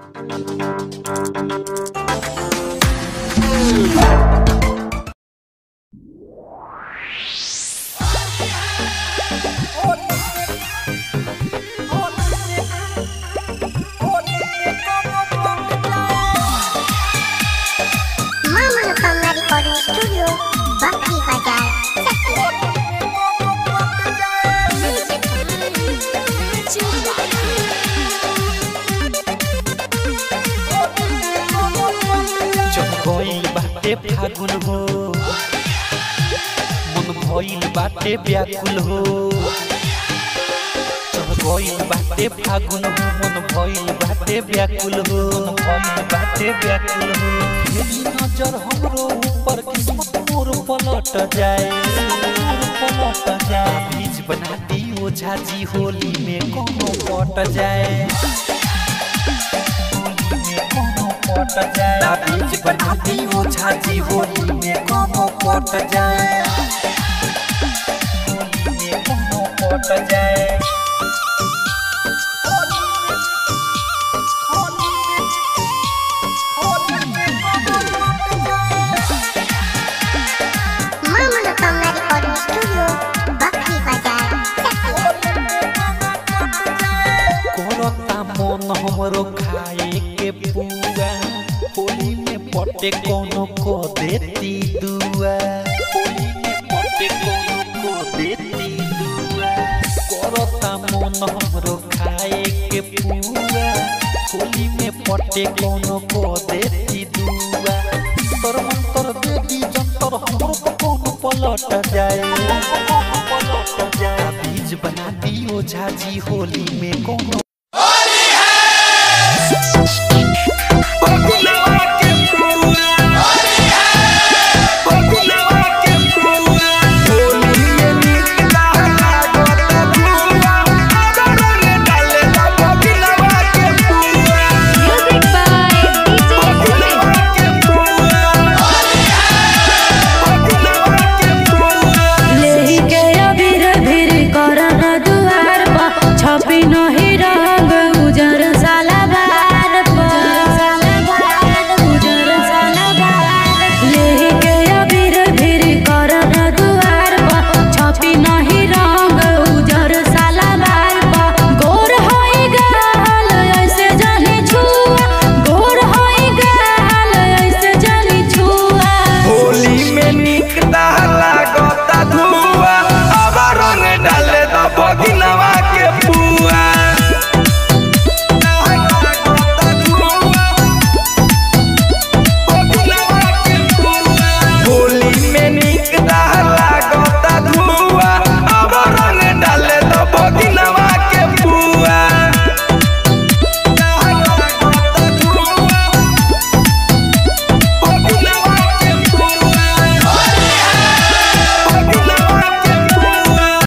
studio बकरी बाजार भइल बाटे फागुन हो मन भइल बाटे व्याकुल हो भइल बाटे फागुन हो मन भइल बाटे व्याकुल हो यदि नजर हमरो ऊपर किस्मत मोर पलट जाए बीज बना दी ओझा जी होली में कोनो पट जाए बीज बना दी ओझा जी होली में कोनो पट जाए स्टूडियो बकरी बाजार कोरता मन हमरो खाए के पुआ होली में पटे कोनो को देती दुआ कोरता मन हमरो खाए के पुआ होली में पटे कोनो को देती दुआ तर मंतर देवी जंतर हमरो कोनो पलट जाए बीज बना दी ओझा जी होली में कोनो